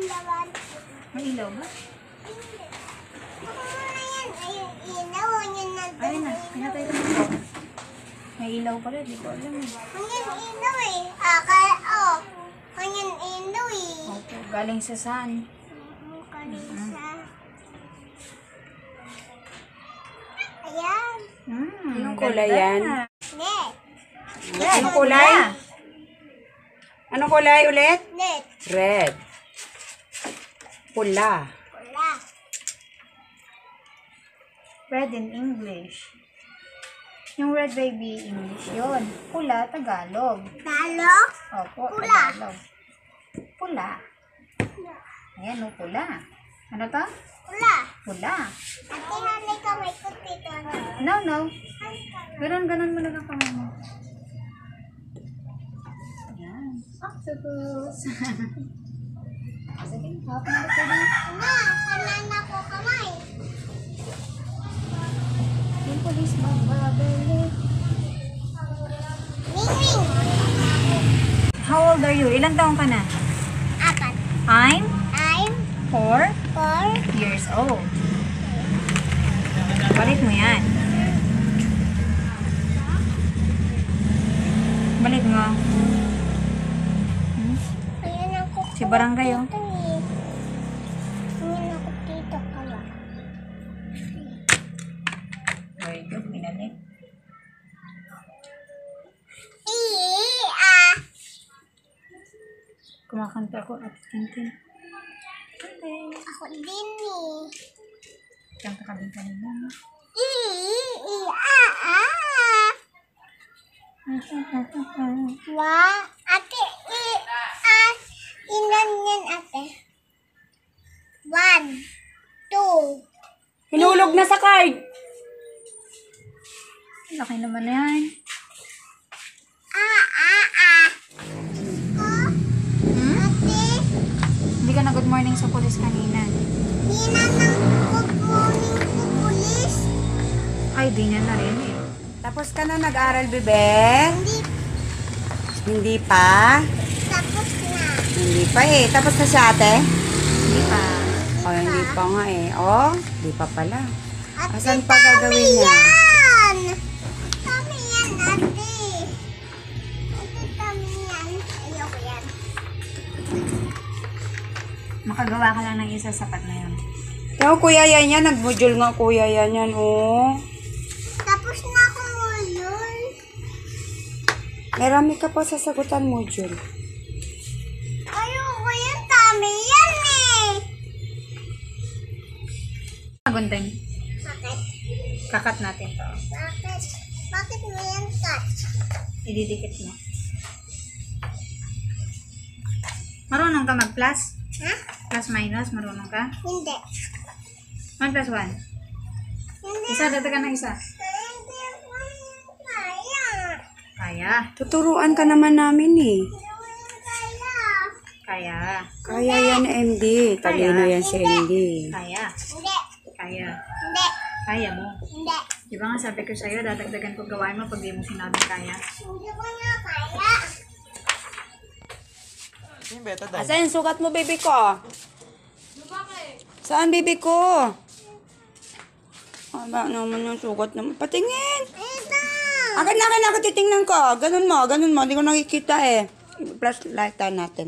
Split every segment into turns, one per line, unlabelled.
May ilaw ba? Ayun na, pinatay ko na. May ilaw pala, di ko alam eh. Opo, galing sa sun.
Ayan.
Anong kulay yan?
Net.
Anong kulay? Anong kulay ulit?
Net.
Red. Pula.
Wala.
Red in English. Yung red baby, English yun. Pula, Tagalog.
Talo.
Opo,
Pula.
Tagalog. Pula. Ayan o, pula. Ano to?
Wala.
Pula.
Ate, hanay kamay ko dito.
No, no. Ganon mo lang ang kamay mo. Ayan. Octopus. Sige, hapon na ito din.
Kanan ako kamay.
Yung police magbabalik.
Mingming.
How old are you? Ilang taong ka na?
4.
I'm
I'm
4
4.
years old. Balik mo yan. Balik mo.
Ayan ako.
Si Barangay, oh.
Ayan ako dito kawa.
Very good, pinalik. Kumakanta ako at Tintin.
Ako din eh.
Kanta ka din kanina.
Wow. Ate, ilan yan ate? 1, 2.
Hinulog na sa card.
Laki naman na yan.
Ate,
Hindi ka na good morning sa police kanina.
hina ng kukunin ko pulis.
Ay, di niya na rin eh.
Tapos ka na nag-aral, bebe?
Hindi
Hindi pa?
tapos na.
Hindi pa eh. Tapos na si ate?
Hindi pa.
Oh, hindi pa nga eh. Oh, hindi pa pala.
Ate,
Asan pa gagawin niya?
yan! Kami yan, ate. Ate, kami yan. Ayoko yan.
Makagawa ka lang ng isa, sapat na yun.
Yung kuya yan yan. Nag-module nga kuya yan yan. Oh.
Tapos na ako yun.
Marami ka pa sasagutan module.
Ayoko yan, kami yan eh.
Gunting.
Bakit?
Kakat natin to.
Bakit? Bakit mo yan cut?
Ididikit mo. Marunong ka mag-plus?
Ha?
Plus minus, marunong ka?
Hindi.
1 plus 1.
Hindi.
Isa, dadagan ng isa.
Hindi ko yan kaya.
Kaya.
Tuturuan ka naman namin eh.
Hindi ko yan kaya.
Kaya.
Kaya yan MD. Talino yan si MD.
Kaya.
Hindi.
Kaya.
Hindi.
Kaya mo.
Hindi.
Di ba nga sabi ko sa'yo, dadagdagan ko gawain mo pag di mo sinabing kaya.
Hindi ko na kaya.
Asan yung sugat mo, baby ko? Saan, baby ko? Aba naman yung sugat naman. Patingin!
Ito.
Akin na, titingnan ko. Ganun mo. Hindi ko nakikita eh. Plus light natin.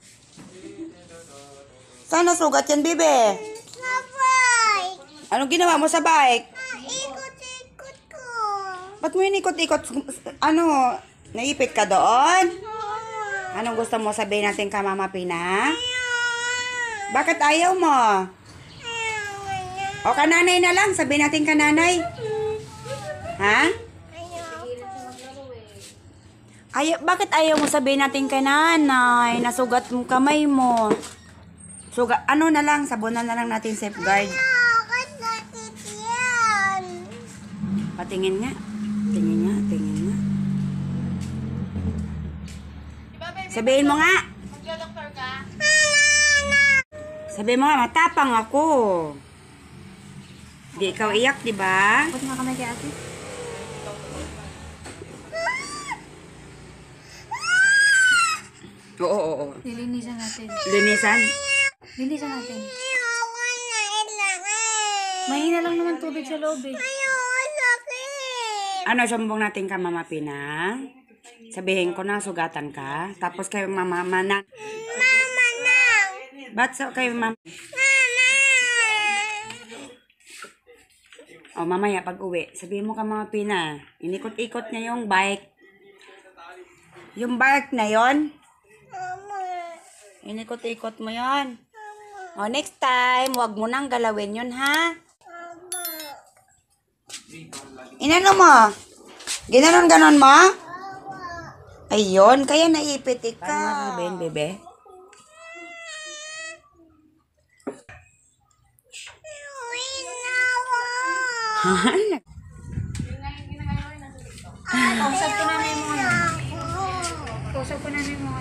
Saan nasugat yan, baby?
Sabay.
Anong ginawa mo sa bike?
Ikot-ikot ko.
Ba't mo inikot-ikot? Ano, naipit ka doon? Anong gusto mo sabihin natin ka, Mama Pina? Bakit ayaw mo? O kananay na lang, sabihin natin kananay. Ha? Bakit ayaw mo sabihin natin kananay? Nasugat mo kamay mo. Sugat, ano na lang, sabunan na lang natin safeguard.
Bakit natin yan?
Patingin nga. Tingin nga. Sabihin mo nga.
Magdodoktor ka?
Sabihin mo nga, matapang ako. Di ikaw iyak, di ba?
Ba't nga kamay kay ate?
Oo.
Lilinisan natin.
Linisan.
Linisan natin.
Ayoko na ilagay.
Mahina lang naman tubig sa loob eh.
Ayoko sakit.
Ano, sumbong natin ka, Mama Pina? Sabihin ko na, sugatan ka. Tapos kayo, Mama,
Mama nang.
ba't kayo, Mama?
Mama.
O, mamaya, pag uwi, sabihin mo ka, Mama Pina, inikot-ikot niya yung bike. Yung bike na yon,
Mama.
inikot-ikot mo yon. O, next time, wag mo nang galawin yun, ha?
Mama.
Inano mo? Ginanon-ganon mo? Ayun, kaya naipit ikaw. Paano nga, bebe?
Uwi na ako.
Kausap ko namin yung mga ano.
Ako.
Kausap ko namin yung mga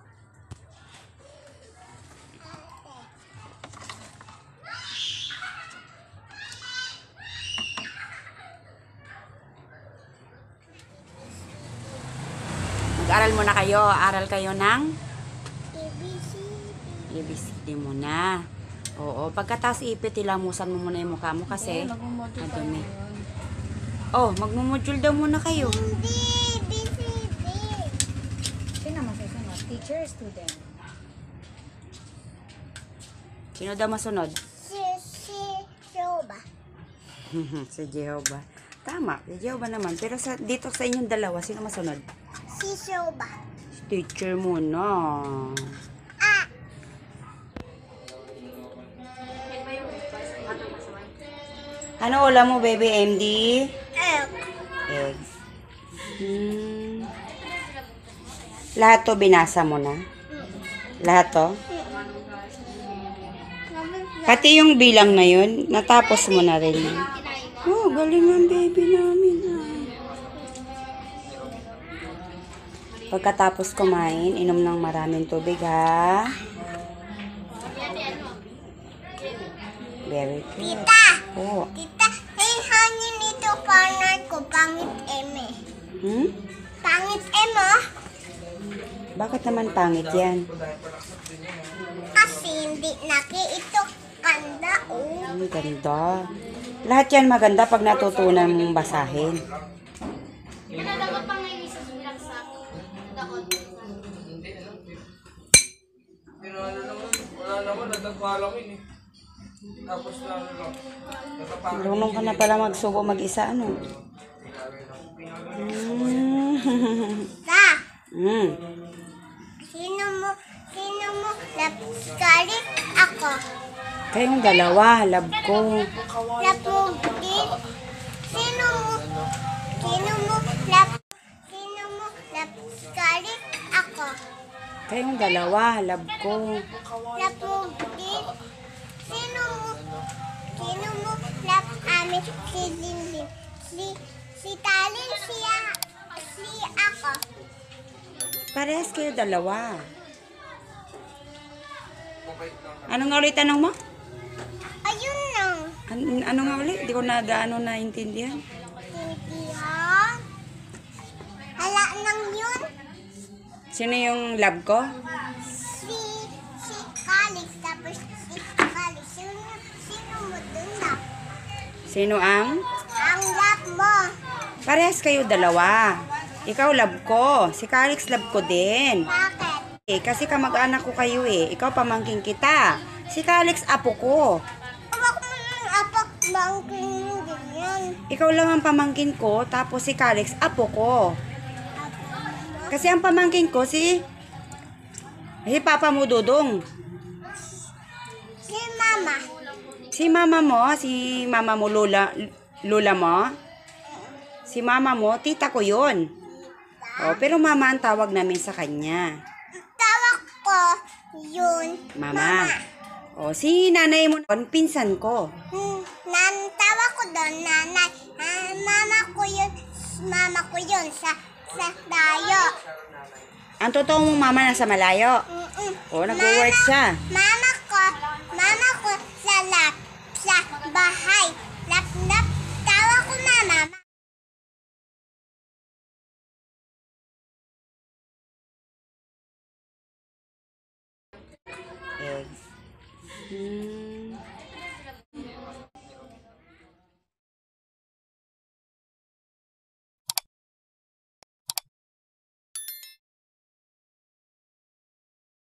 Mag-aral muna kayo. Aral kayo ng
ABCD.
ABCD muna. Oo, pagkatapos ipit, ilamusan mo muna yung mukha mo kasi
magmumodul ka
madumi.
ngayon.
Oh, magmumodule daw muna kayo.
Hindi. ABCD.
Sino mo susunod? Teacher, student?
Sino daw masunod?
Si Shoba.
Si Jehovah. Tama, si Jehovah naman. Pero dito sa inyong dalawa, sino masunod?
Si Shoba.
Teacher muna.
Ah.
Ano ulam mo, baby MD?
Egg.
Eggs. Lahat to binasa mo na? Lahat to? Pati yung bilang na yun, natapos mo na rin yun. Oh, galing ng baby namin. Pagkatapos kumain, inom ng maraming tubig, ha? Very good.
Tita.
Oh.
Tita, hangin ito partner ko. Pangit eme.
Hmm?
Pangit emo.
Bakit naman pangit yan?
Kasi hindi naki ito kanda. Oh.
Ang ganda. Lahat yan maganda pag natutunan mong basahin.
Wala naman, nagtagpalang yun eh. Tapos na ano lang.
Marunong ka na pala magsubo mag-isa, ano?
Ta,
Mm.
sino mo napskalit ako?
Kayong dalawa, love ko.
Napugit. Sino mo napskalit ako?
Kayong dalawa, love ko.
Napugit. Sino mo nap amin si Linlin. Si Talin siya. Si ako.
Parehas kayo dalawa. Ano nga ulit tanong mo?
Ayun lang.
Ano nga ulit? Di ko na gaano naintindihan.
Tindihan. Hala nang yun.
Sino yung love ko?
Si Calix. Tapos si Calix. Sino mo dun na?
Sino ang?
Ang lap mo.
Parehas kayo dalawa. Ikaw love ko. Si Calix love ko din.
Bakit?
Kasi kamag-anak ko kayo eh. Ikaw pamangking kita. Si Calix apo ko.
Awak mo nang apak bangking mo ganyan.
Ikaw lang ang pamangkin ko, tapos si Calix apo ko. Kasi ang pamangkin ko si Papa mo Dudong.
Si Mama.
Si mama mo lola mo. Si mama mo, tita ko 'yon. Oh, pero mama ang tawag namin sa kanya.
Tawag ko yun.
Mama. Oh, si nanay mo, pinsan ko.
Tawag ko doon, nanay. Mama ko yun sa dayo.
Ang totoo mong mama nasa malayo. Oh, nag-work siya.
Mama ko sa bahay. Lap, tawag ko mama.
Eggs. Hmm.